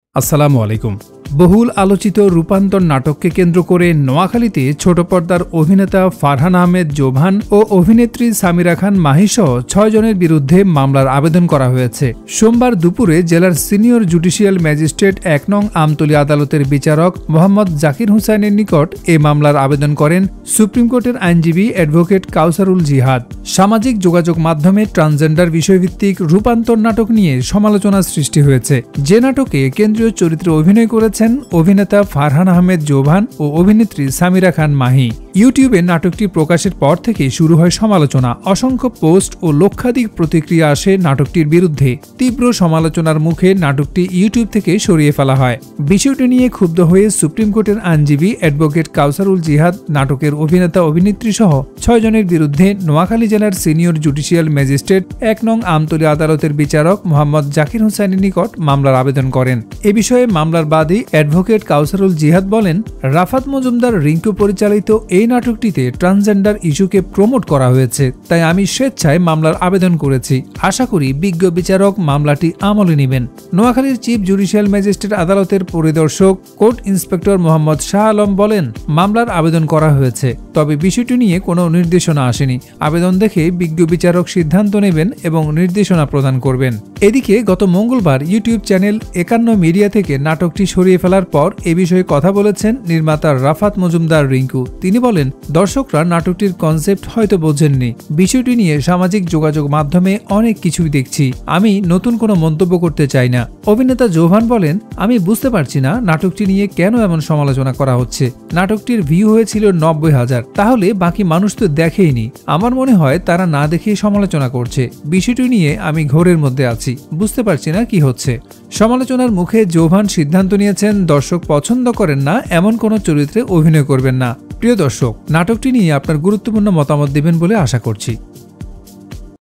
আসসালামু আলাইকুম। বহুল আলোচিত রূপান্তর নাটককে কেন্দ্র করে নোয়াখালীতে ছোট পর্দার অভিনেতা ফারহান আহমেদ জোভান ও অভিনেত্রী সামিরা খান মাহিসহ ৬ জনের বিরুদ্ধে মামলার আবেদন করা হয়েছে। সোমবার দুপুরে জেলার সিনিয়র জুডিশিয়াল ম্যাজিস্ট্রেট ১ নং আমতলী আদালতের বিচারক মোহাম্মদ জাকির হুসাইনের নিকট এ মামলার আবেদন করেন সুপ্রিম কোর্টের আইনজীবী অ্যাডভোকেট কাউসারুল জিহাদ। সামাজিক যোগাযোগ মাধ্যমে ট্রান্সজেন্ডার বিষয়ভিত্তিক রূপান্তর নাটক নিয়ে সমালোচনার সৃষ্টি হয়েছে। যে নাটকে কেন্দ্রীয় চরিত্রে অভিনয় করেছেন অভিনেতা ফারহান আহমেদ জোভান ও অভিনেত্রী সামিরা খান মাহি। ইউটিউবে নাটকটি প্রকাশের পর থেকে শুরু হয় সমালোচনা। অসংখ্য পোস্ট ও লক্ষাধিক প্রতিক্রিয়া আসে নাটকটির বিরুদ্ধে। তীব্র সমালোচনার মুখে নাটকটি ইউটিউব থেকে সরিয়ে ফেলা হয়। বিষয়টি নিয়ে ক্ষুব্ধ হয়ে সুপ্রিম কোর্টের আইনজীবী অ্যাডভোকেট কাউসারুল জিহাদ নাটকের অভিনেতা অভিনেত্রী সহ ৬ জনের বিরুদ্ধে নোয়াখালী জেলার সিনিয়র জুডিশিয়াল ম্যাজিস্ট্রেট ১ নং আমতলী আদালতের বিচারক মোহাম্মদ জাকির হুসাইনের নিকট মামলার আবেদন করেন। এ বিষয়ে মামলার বাদী অ্যাডভোকেট কাউসারুল জিহাদ বলেন, রাফাত মজুমদার রিঙ্কু পরিচালিত এই নাটকটিতে ট্রান্সজেন্ডার ইস্যুকে প্রমোট করা হয়েছে, তাই আমি স্বেচ্ছায় মামলার আবেদন করেছি। আশা করি বিজ্ঞ বিচারক মামলাটি আমলে নেবেন। নোয়াখালীর চিফ জুডিশিয়াল ম্যাজিস্ট্রেট আদালতের পরিদর্শক কোর্ট ইন্সপেক্টর মোহাম্মদ শাহ আলম বলেন, মামলার আবেদন করা হয়েছে, তবে বিষয়টি নিয়ে কোনো নির্দেশনা আসেনি। আবেদন দেখে বিজ্ঞ বিচারক সিদ্ধান্ত নেবেন এবং নির্দেশনা প্রদান করবেন। এদিকে গত মঙ্গলবার ইউটিউব চ্যানেল ৫১ মিডিয়া থেকে নাটকটি সরিয়ে ফেলার পর এ বিষয়ে কথা বলেছেন নির্মাতা রাফাত মজুমদার রিঙ্কু। তিনি বলেন, দর্শকরা নাটকটির কনসেপ্ট হয়তো বোঝেননি। বিষয়টি নিয়ে সামাজিক যোগাযোগ মাধ্যমে অনেক কিছুই দেখছি। আমি নতুন কোনো মন্তব্য করতে চাই না। অভিনেতা জোভান বলেন, আমি বুঝতে পারছি না নাটকটি নিয়ে কেন এমন সমালোচনা করা হচ্ছে। নাটকটির ভিউ হয়েছিল ৯০,০০০, তাহলে বাকি মানুষ তো দেখেইনি। আমার মনে হয় তারা না দেখেই সমালোচনা করছে। বিষয়টি নিয়ে আমি ঘোরের মধ্যে আছি, বুঝতে পারছি না কি হচ্ছে। সমালোচনার মুখে জোভান সিদ্ধান্ত নিয়েছেন দর্শক পছন্দ করেন না এমন কোনো চরিত্রে অভিনয় করবেন না। প্রিয় দর্শক, নাটকটি নিয়ে আপনার গুরুত্বপূর্ণ মতামত দেবেন বলে আশা করছি।